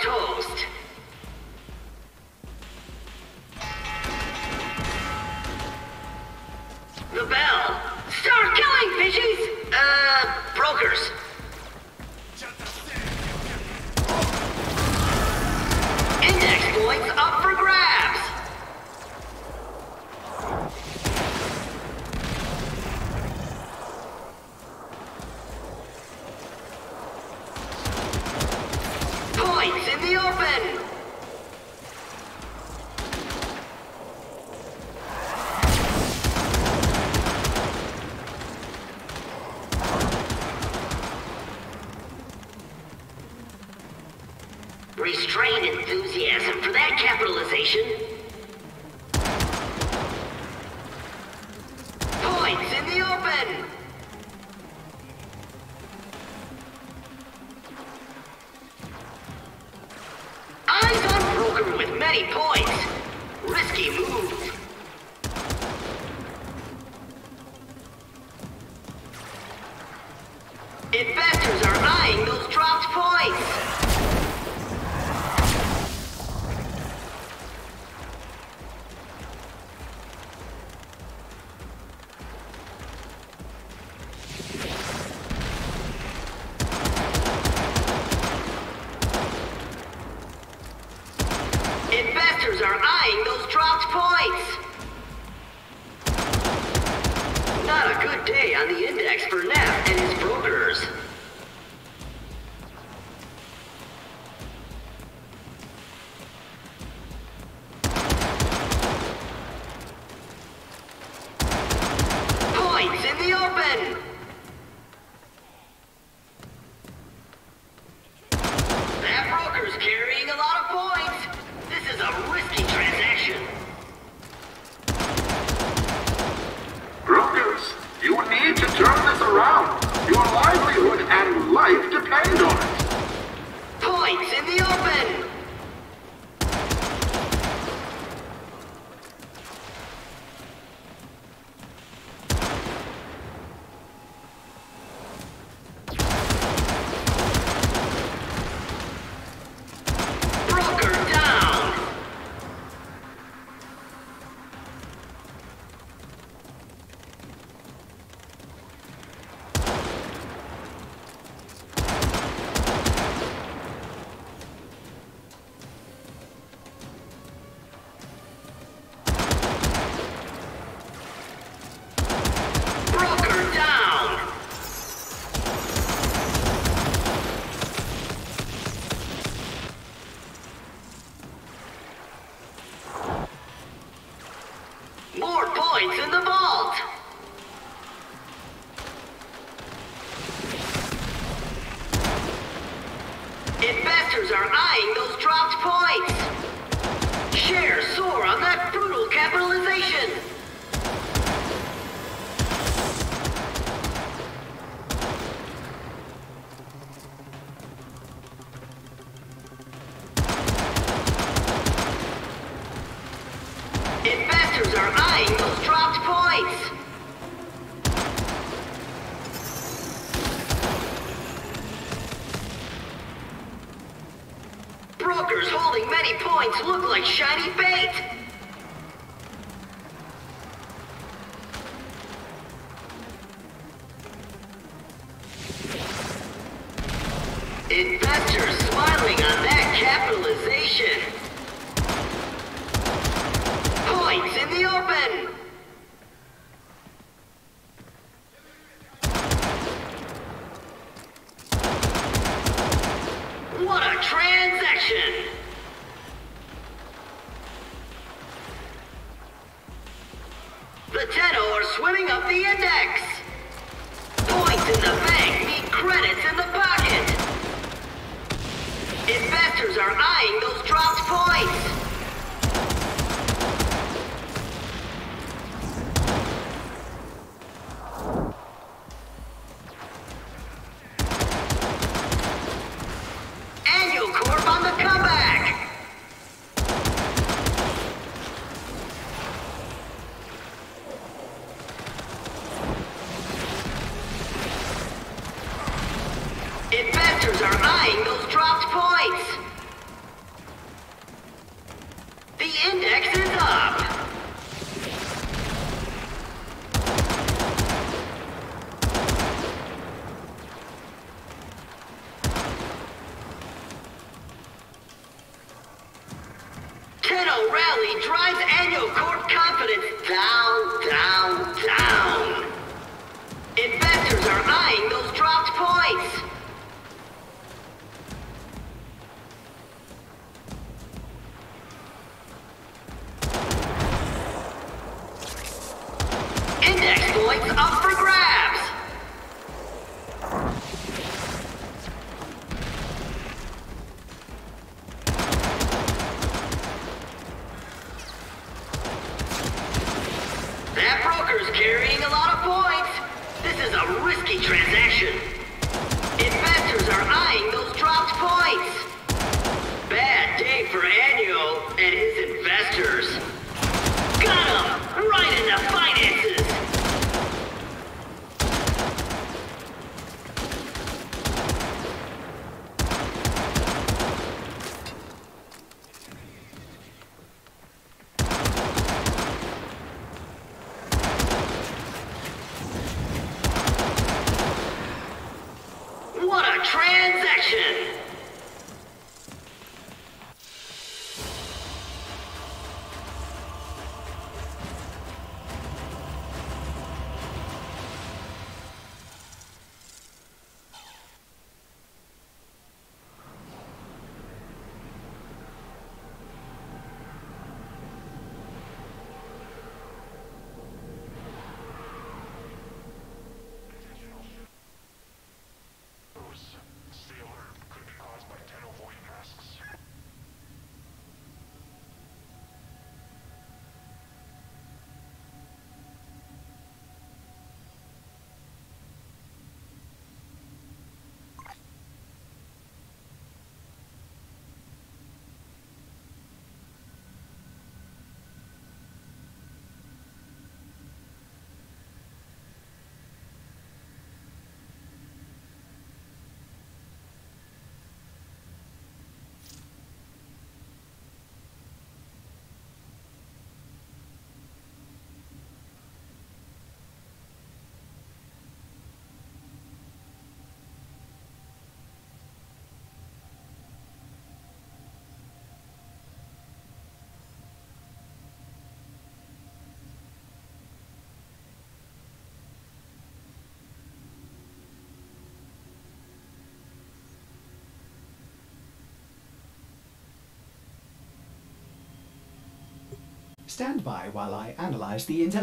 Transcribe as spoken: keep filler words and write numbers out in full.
toast. The bell. Start killing, fishies! Uh, brokers. Index points up for grabs. Points in the open. Restrain enthusiasm for that capitalization. Points in the open. Eyes on broker with many points. Risky move. Investors are eyeing those dropped points. Investors are eyeing those dropped points. Not a good day on the index for Neff and his brokers. Points in the open. That broker's carrying a lot of points. This is a risky transaction. Brokers, you need to turn this around. Your livelihood and life depend on it. Points in the open. Broker down. Broker down. More points in the vault. Investors are eyeing those dropped points. Shares soar on that brutal capitalization. Investors are eyeing those dropped points. Brokers holding many points look like shiny bait. Investors smiling on that capitalization. Points in the open. What a transaction! The Tenno are swimming up the index. Points in the bank meet credits in the pocket. Investors are eyeing those dropped points. Annual Corp on the comeback. Investors are eyeing those dropped points. rally drives Annual Corp confidence down, down, down. Investors are eyeing those dropped points. Index points up for grabs. That broker's carrying a lot of points. This is a risky transaction. Investors are eyeing those dropped points. Bad day for Annual and his investors. Got him! Right in the finances! What a transaction! Stay alert. Could be caused by ten avoid masks. Stand by while I analyze the intelligence.